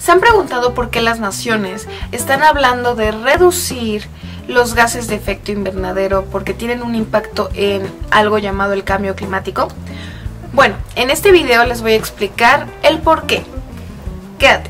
¿Se han preguntado por qué las naciones están hablando de reducir los gases de efecto invernadero porque tienen un impacto en algo llamado el cambio climático? Bueno, en este video les voy a explicar el por qué. Quédate.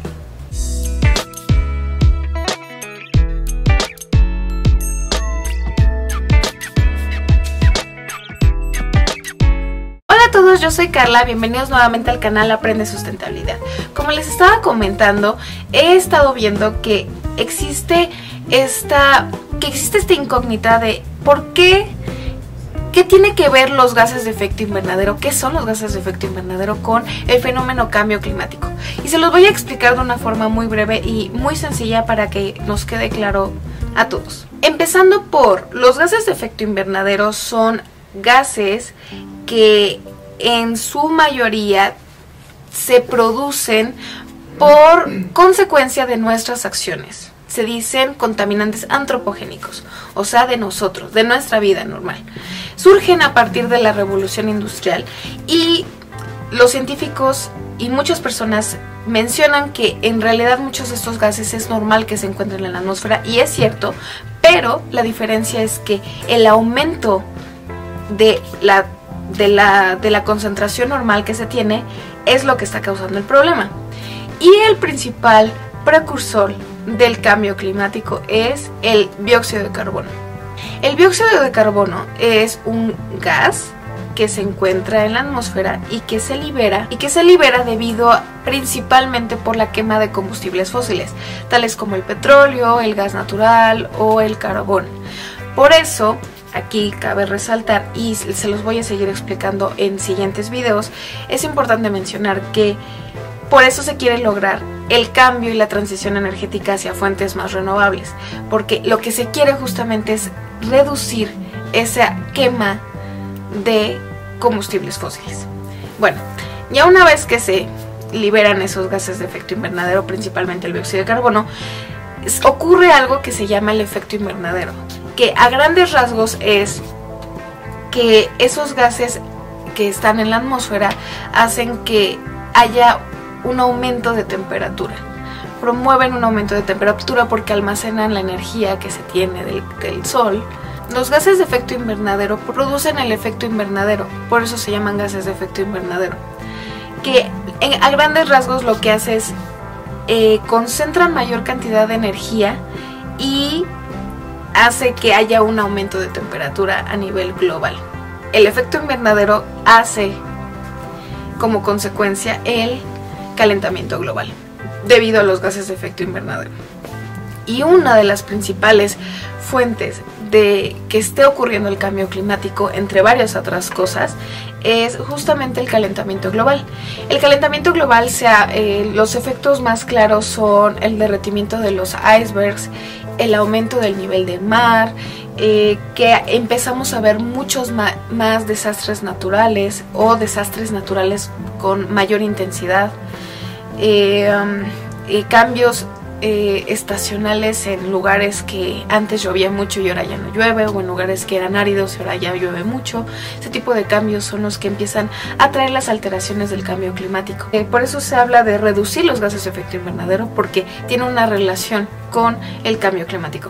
Hola a todos, yo soy Carla, bienvenidos nuevamente al canal Aprende Sustentabilidad. Como les estaba comentando, he estado viendo que existe esta incógnita de por qué tiene que ver los gases de efecto invernadero, qué son los gases de efecto invernadero con el fenómeno cambio climático. Y se los voy a explicar de una forma muy breve y muy sencilla para que nos quede claro a todos. Empezando por los gases de efecto invernadero, son gases que en su mayoría se producen por consecuencia de nuestras acciones. Se dicen contaminantes antropogénicos, o sea, de nosotros, de nuestra vida normal. Surgen a partir de la revolución industrial y los científicos y muchas personas mencionan que en realidad muchos de estos gases es normal que se encuentren en la atmósfera, y es cierto, pero la diferencia es que el aumento de la concentración normal que se tiene es lo que está causando el problema. Y el principal precursor del cambio climático es el dióxido de carbono. El dióxido de carbono es un gas que se encuentra en la atmósfera y que se libera debido principalmente por la quema de combustibles fósiles, tales como el petróleo, el gas natural o el carbón. Por eso, aquí cabe resaltar, y se los voy a seguir explicando en siguientes videos, es importante mencionar que por eso se quiere lograr el cambio y la transición energética hacia fuentes más renovables, porque lo que se quiere justamente es reducir esa quema de combustibles fósiles. Bueno, ya una vez que se liberan esos gases de efecto invernadero, principalmente el dióxido de carbono, ocurre algo que se llama el efecto invernadero, que a grandes rasgos es que esos gases que están en la atmósfera hacen que haya un aumento de temperatura. Promueven un aumento de temperatura porque almacenan la energía que se tiene del sol. Los gases de efecto invernadero producen el efecto invernadero, por eso se llaman gases de efecto invernadero, que a grandes rasgos lo que hace es concentran mayor cantidad de energía y hace que haya un aumento de temperatura a nivel global. El efecto invernadero hace como consecuencia el calentamiento global debido a los gases de efecto invernadero. Y una de las principales fuentes de que esté ocurriendo el cambio climático, entre varias otras cosas, es justamente el calentamiento global. El calentamiento global, los efectos más claros son el derretimiento de los icebergs, el aumento del nivel del mar, que empezamos a ver muchos más desastres naturales o desastres naturales con mayor intensidad, cambios estacionales en lugares que antes llovía mucho y ahora ya no llueve, o en lugares que eran áridos y ahora ya llueve mucho. Ese tipo de cambios son los que empiezan a traer las alteraciones del cambio climático. Por eso se habla de reducir los gases de efecto invernadero, porque tiene una relación con el cambio climático.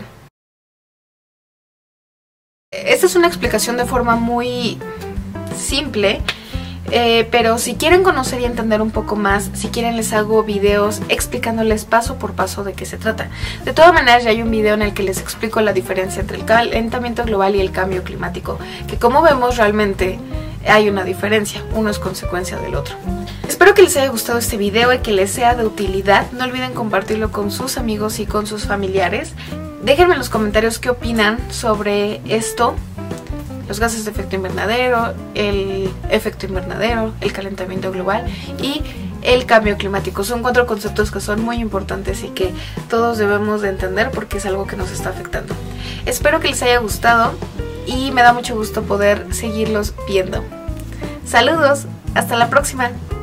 Esta es una explicación de forma muy simple, pero si quieren conocer y entender un poco más, si quieren les hago videos explicándoles paso por paso de qué se trata. De todas maneras, ya hay un video en el que les explico la diferencia entre el calentamiento global y el cambio climático, que como vemos realmente hay una diferencia, uno es consecuencia del otro. Espero que les haya gustado este video y que les sea de utilidad. No olviden compartirlo con sus amigos y con sus familiares. Déjenme en los comentarios qué opinan sobre esto: los gases de efecto invernadero, el efecto invernadero, el calentamiento global y el cambio climático. Son 4 conceptos que son muy importantes y que todos debemos de entender porque es algo que nos está afectando. Espero que les haya gustado y me da mucho gusto poder seguirlos viendo. Saludos, hasta la próxima.